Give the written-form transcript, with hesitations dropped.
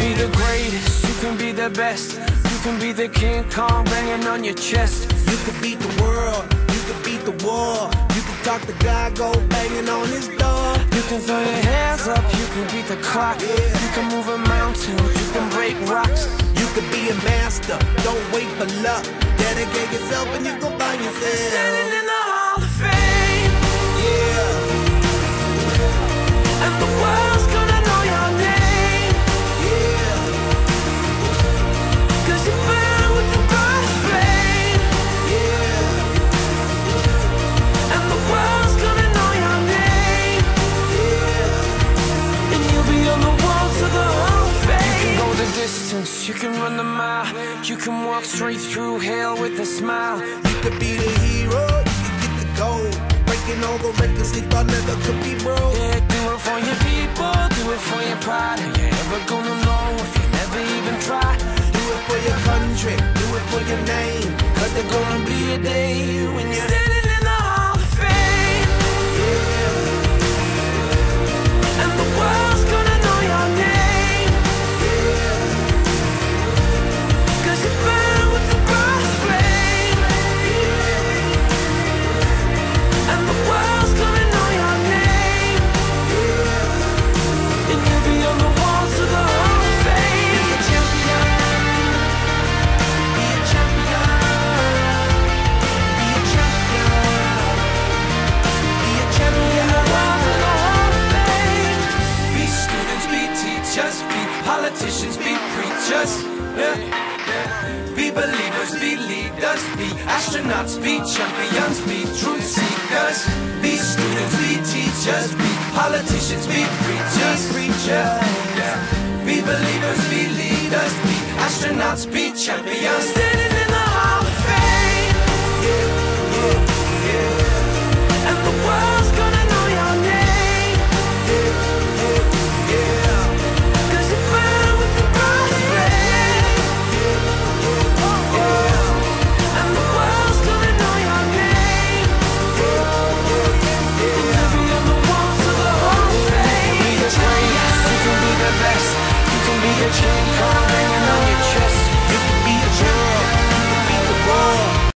be the greatest, you can be the best. You can be the King Kong banging on your chest. You can beat the world, you can beat the war. You can talk to God, go banging on his door. You can throw your hands up, you can beat the clock. You can move a mountain, you can break rocks. You can be a master, don't wait for luck. Dedicate yourself and you gon' find yourself Standing in the Hall of Fame. Yeah. And the world's gonna know your name. Yeah. 'Cause you burn with the brightest flame. Yeah. And the world's gonna know your name. Yeah. And you'll be on the walls of the Hall of Fame. You can go the distance, you can run the mile. You can walk straight through hell with a smile. You could be the hero, you can get the gold. Breaking all the records they thought never could be broke. Yeah, do it for your people, do it for your pride. Are you ever gonna know if you never even try? Do it for your country, do it for your name. 'Cause there's gonna be a day when you're standing in the Hall of Fame. Yeah. And the world's gonna know your name. Yeah. 'Cause you burn with the brightest flame. And the world's gonna know your name. And you'll be on the walls of the Hall of Fame. Be a champion. Be a champion. Be a champion. Be a champion. Walls of the Hall of Fame. Be students, be teachers, be politicians, be preachers. Yeah. Be believers, be leaders, be astronauts, be champions, be truth seekers. Be students, be teachers, be politicians, be preachers. Yeah. Be believers, be leaders, be astronauts, be champions. Standing